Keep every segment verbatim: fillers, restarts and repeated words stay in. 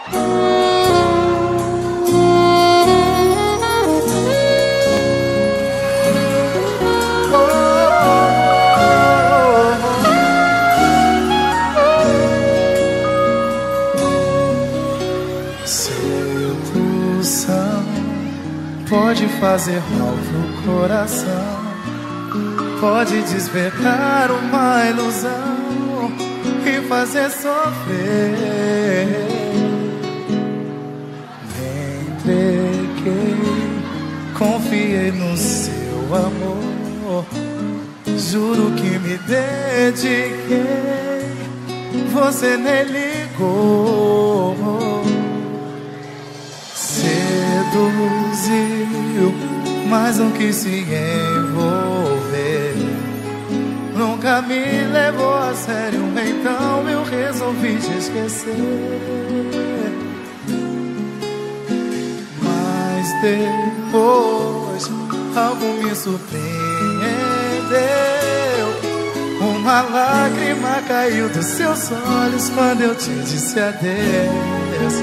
Pode fazer mal pro coração, pode despertar uma ilusão e fazer sofrer. Me entreguei, confiei no seu amor, juro que me dediquei, você nem ligou. Seduziu, mas não quis se envolver, nunca me levou a sério, então eu resolvi te esquecer. Mas depois algo me surpreendeu, uma lágrima caiu dos seus olhos quando eu te disse adeus.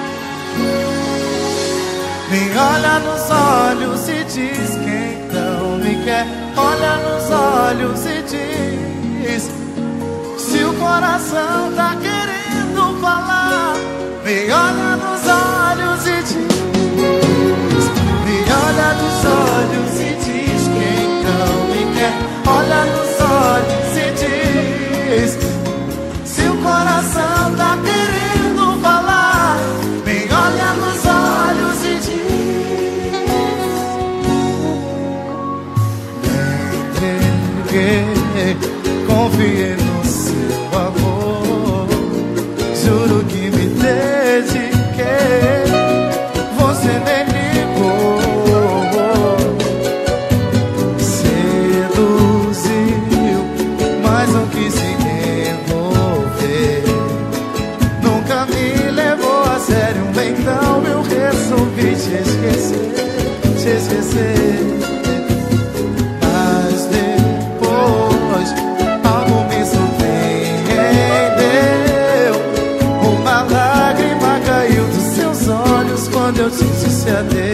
Me olha nos olhos e diz que então me quer. Olha nos olhos e diz se o coração tá querendo falar. Me olha nos olhos e diz, me olha nos olhos e diz que então me quer. Olha nos olhos e diz se o coração tá querendo falar. Me olha nos olhos e diz. Confiei no seu amor, juro que me dediquei, você nem ligou. Seduziu, mas não quis se envolver, nunca me levou a sério, então eu resolvi te esquecer, te esquecer. Algo me surpreendeu, uma lágrima caiu dos seus olhos quando eu te disse adeus.